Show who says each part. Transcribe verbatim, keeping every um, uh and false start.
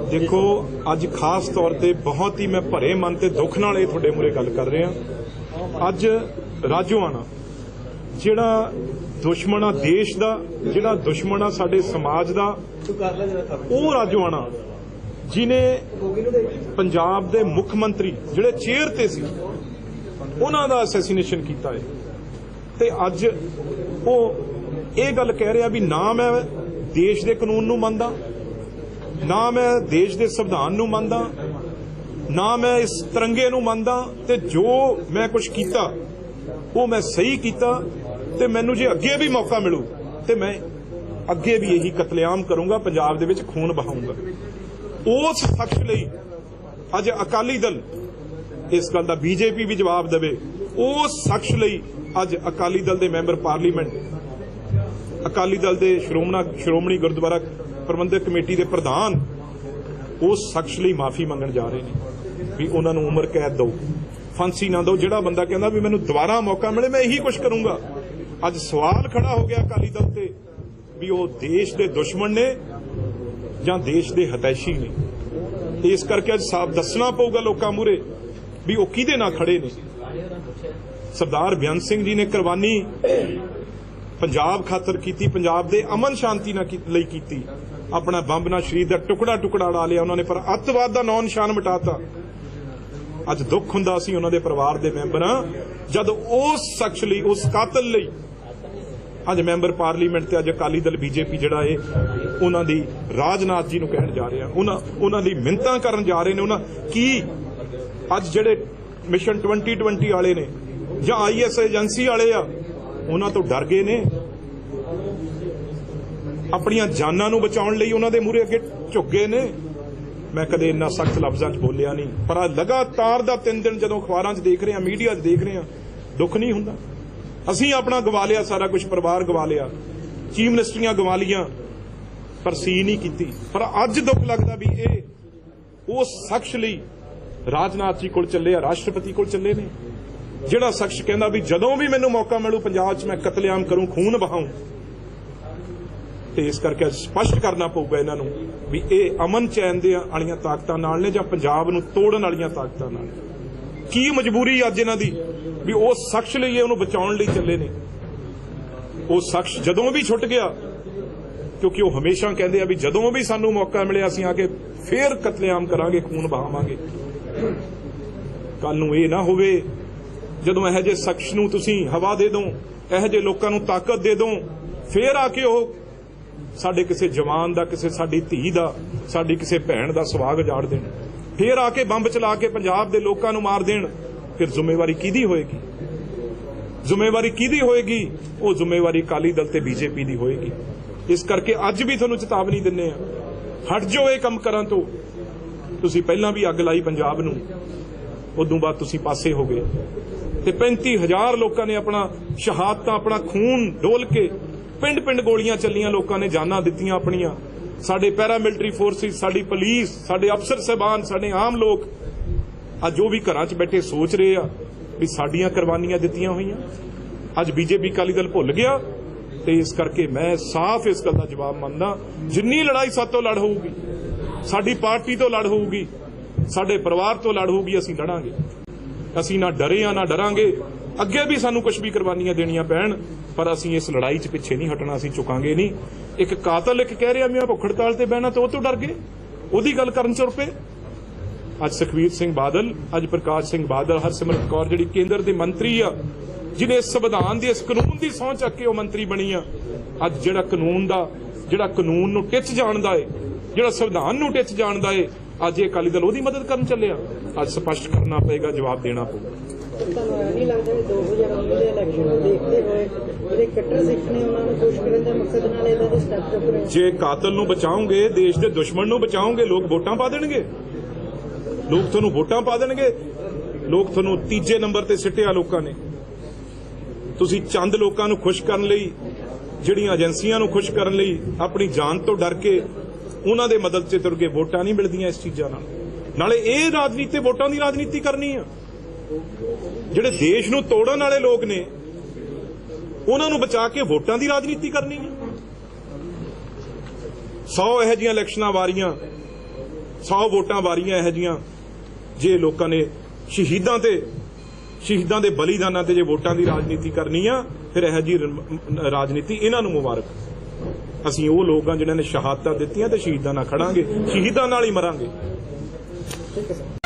Speaker 1: देखो अज खास तौर पर बहुत ही मैं भरे मन से दुख नाल ये तुहाडे मूहरे गल कर रहा। अज राजोआना जिहड़ा दुश्मन आ देश दा, जिहड़ा दुश्मन आ साडे समाज दा, वो राजोआना जिन्हें पंजाब दे मुख मंत्री जिहड़े चेयर ते सी उन्हां दा असैसीनेशन कीता है ते अज वो ये गल कह रहा भी ना मैं देश दे कानून नूं मनदा, ना मैं देश दे संविधान नूं मनदा, ना मैं इस तिरंगे नूं मनदा, ते जो मैं कुछ कीता वो मैं सही कीता ते मैनूं जे अगे भी मौका मिलू ते मैं अगे भी यही कतलेआम करूंगा, पंजाब दे विच खून बहाऊंगा। उस शख्स लई अज अकाली दल इस गल दा बीजेपी भी जवाब देवे। उस शख्स लई अज अकाली दल दे मैंबर पार्लीमेंट, अकाली दल दे श्रोमणी श्रोमणी गुरुद्वारा प्रबंधक कमेटी दे प्रधान उस शख्स लई माफी मंगण जा रहे हैं भी उन्हां नूं उम्र कैद दो, फांसी ना दो। जिहड़ा बंदा कहंदा भी मैनूं दोबारा मौका मिले मैं यही कुछ करूंगा। अज सवाल खड़ा हो गया अकाली दल ते भी वो देश दे दुश्मन ने जां देश दे हतैशी ने। इस करके अज साफ दसना पऊगा लोकां मूहरे भी वो किहदे नाल खड़े ने। सरदार बेअंत सिंह जी ने कुर्बानी पंजाब खातर कीती, पंजाब दे अमन शांति ना लई कीती। अपना बंब नाल शरीर दा टुकड़ा टुकड़ा उड़ा लिया उन्होंने, पर अतवाद दा नौ निशान मिटाता। अज दुख हुंदा सी उन्हां दे परिवार दे मैंबर जद उस शख्स लई, उस कातल लई अज मैंबर पार्लीमेंट ते अज अकाली दल बीजेपी जिहड़ा है उन्हां दी राजनाथ जी नूं कहण जा रहे हैं, उन्हां उन्हां दी मिन्नतां करन जा रहे ने। उन्हां की अज जिहड़े मिशन ट्वेंटी ट्वेंटी वाले ने जां आई एस एजेंसी वाले आ उन्हां तो डर गए ने, अपनियां जानां नूं बचाउण लई उन्हां दे मूहरे अगे झुक गए ने। मैं कदे इन्ना सख्त लफ्जां च बोलिया नहीं, पर लगातार दा तीन दिन जदों अखबारां च देख रहे हैं, मीडिया च देख रहे हैं, दुख नहीं हुंदा। असीं अपना गवा लिया, सारा कुछ परिवार गवा लिया, चीफ मिनिस्टरियां गवा लियां, पर सी नहीं कीती। पर अज दुख लगदा भी ये उस शख्स लई राजनाथ जी कोल चले आ, राष्ट्रपति कोल चले ने, जिहड़ा शख्स कहंदा भी जदों भी मैनूं मौका मिलू पंजाब च मैं कतलेआम करूं, खून बहाऊं। ते इस करके अज स्पष्ट करना पऊगा इन्हां नूं भी ये अमन चैन दे वालियां ताकतां नाल ने जां पंजाब नूं तोड़न वालियां ताकतां नाल। की मजबूरी अज इन्हां दी भी उस शख्स लई उहनूं बचाउण लई चले ने। वो शख्स जदों भी छुट गया, क्योंकि वो हमेशा कहंदे आ भी जदों भी सानूं मौका मिले असीं आके फिर कतलेआम करांगे, खून बहावांगे। कल नूं इह ना होवे जदों इहो जिहे शख्स नूं तुसीं हवा दे दो, इहो जिहे लोकां नूं ताकत दे दो, फिर आके ਉਹ ਸਾਡੇ ਕਿਸੇ जवान ਦਾ, ਕਿਸੇ ਸਾਡੀ ਧੀ ਦਾ, ਸਾਡੀ ਕਿਸੇ ਭੈਣ ਦਾ ਸੁਆਗ ਉਜਾੜ ਦੇਣ, ਫਿਰ ਆ ਕੇ ਬੰਬ ਚਲਾ ਕੇ ਪੰਜਾਬ ਦੇ ਲੋਕਾਂ ਨੂੰ ਮਾਰ ਦੇਣ। ਫਿਰ ਜ਼ਿੰਮੇਵਾਰੀ ਕਿਹਦੀ ਹੋਏਗੀ? ਜ਼ਿੰਮੇਵਾਰੀ ਕਿਹਦੀ ਹੋਏਗੀ? ਉਹ ਜ਼ਿੰਮੇਵਾਰੀ ਅਕਾਲੀ ਦਲ ਤੇ ਬੀਜੇਪੀ ਦੀ ਹੋਏਗੀ। ਇਸ ਕਰਕੇ ਅੱਜ ਵੀ ਤੁਹਾਨੂੰ ਚੇਤਾਵਨੀ ਦਿੰਨੇ ਆ, ਹਟ ਜਾਓ ਇਹ ਕੰਮ ਕਰਨ ਤੋਂ। ਤੁਸੀਂ ਪਹਿਲਾਂ ਵੀ ਅੱਗ ਲਾਈ ਪੰਜਾਬ ਨੂੰ, ਉਦੋਂ ਬਾਅਦ ਤੁਸੀਂ ਪਾਸੇ ਹੋ ਗਏ ਤੇ ਪੈਂਤੀ ਹਜ਼ਾਰ ਲੋਕਾਂ ਨੇ ਆਪਣਾ ਸ਼ਹਾਦਤਾਂ, ਆਪਣਾ ਖੂਨ ਡੋਲ ਕੇ पिंड पिंड गोलियां चलियां, लोगों ने जाना दित्तियां अपनियां। साडे पैरामिलिटरी फोर्सिस, साडी पुलिस, साडे अफसर साहबान, साडे आम लोग अज जो भी घरां च बैठे सोच रहे आ भी साडियां कुर्बानियां दित्तियां होईयां। अज बीजेपी अकाली दल भुल गया ते इस करके मैं साफ इस गल दा जवाब मंगदा, जिन्नी लड़ाई सातों लड़ होऊगी, साडी पार्टी तो लड़ होऊगी, साडे परिवार तो लड़ होऊगी, असीं लड़ांगे। असीं ना डरे आ ना डरांगे। अगे भी सानू कुछ भी कुर्बानियां देनियां पैण, पर असीं इस लड़ाई च पिछे नहीं हटना, असीं चुकांगे नहीं। एक कातल एक कह रहा मैं भुख हड़ताल ते बहना, तो वो तो डर गए, ओदी गल करन चुर पे। अज सुखबीर सिंह बादल, अज प्रकाश सिंह बादल, हरसिमरत कौर जिहड़ी केंद्र दे मंत्री आ, जिन्हें संविधान दी, इस कानून दी सौं चक के वो मंत्री बनी आ, अज जिहड़ा कानून दा, जिहड़ा कानून नूं टिच जाणदा है, जिहड़ा संविधान नूं टिच जाणदा है, अज ये अकाली दल ओदी मदद करन चलिया। अज स्पष्ट करना पएगा, जवाब देना पਊਗਾ।
Speaker 2: नहीं लगता है दो हज़ार उन्नीस के इलेक्शन को देखते हुए ਜਿਹੜੇ ਕੱਟਰ ਸਿੱਖ ਨੇ ਉਹਨਾਂ ਨੂੰ ਖੁਸ਼ ਕਰਨ ਦੇ ਮਕਸਦ ਨਾਲ ਇਹਦਾ ਦੇ ਸਟੈਪ ਚੁੱਕ ਰਹੇ।
Speaker 1: ਜੇ ਕਾਤਲ ਨੂੰ ਬਚਾਓਗੇ, ਦੇਸ਼ ਦੇ ਦੁਸ਼ਮਣ ਨੂੰ ਬਚਾਓਗੇ, ਲੋਕ ਵੋਟਾਂ ਪਾ ਦੇਣਗੇ, ਲੋਕ ਤੁਹਾਨੂੰ ਵੋਟਾਂ ਪਾ ਦੇਣਗੇ, ਲੋਕ ਤੁਹਾਨੂੰ ਤੀਜੇ ਨੰਬਰ ਤੇ ਸਿੱਟਿਆ ਲੋਕਾਂ ਨੇ। ਤੁਸੀਂ ਚੰਦ ਲੋਕਾਂ ਨੂੰ ਖੁਸ਼ ਕਰਨ ਲਈ, ਜਿਹੜੀਆਂ ਏਜੰਸੀਆਂ ਨੂੰ ਖੁਸ਼ ਕਰਨ ਲਈ ਆਪਣੀ ਜਾਨ ਤੋਂ ਡਰ ਕੇ ਉਹਨਾਂ ਦੇ ਮਦਦ 'ਚ ਤੁਰ ਕੇ ਵੋਟਾਂ ਨਹੀਂ ਮਿਲਦੀਆਂ ਇਸ ਚੀਜ਼ਾਂ ਨਾਲ। ਨਾਲੇ ਇਹ ਰਾਜਨੀਤੀ ਵੋਟਾਂ ਦੀ ਰਾਜਨੀਤੀ ਕਰਨੀ ਆ। ਜਿਹੜੇ ਦੇਸ਼ ਨੂੰ ਤੋੜਨ ਵਾਲੇ ਲੋਕ ਨੇ ਉਹਨਾਂ ਨੂੰ ਬਚਾ ਕੇ ਵੋਟਾਂ ਦੀ ਰਾਜਨੀਤੀ ਕਰਨੀ ਹੈ। सौ ਇਹੋ ਜਿਹੀਆਂ ਇਲੈਕਸ਼ਨਾਂ ਵਾਰੀਆਂ, सौ वोटां वारियां इहो जिहियां जे लोकां ने शहीदां ते शहीदां दे बलिदानां ते जे वोटां दी राजनीति करनी आ फिर इहो जी राजनीति इन्हां नूं मुबारक। ਅਸੀਂ ਉਹ ਲੋਕ ਆ ਜਿਨ੍ਹਾਂ ਨੇ ਸ਼ਹਾਦਤਾਂ ਦਿੱਤੀਆਂ ਤੇ ਸ਼ਹੀਦਾਂ ਨਾਲ ਖੜਾਂਗੇ, ਸ਼ਹੀਦਾਂ ਨਾਲ ਹੀ ਮਰਾਂਗੇ।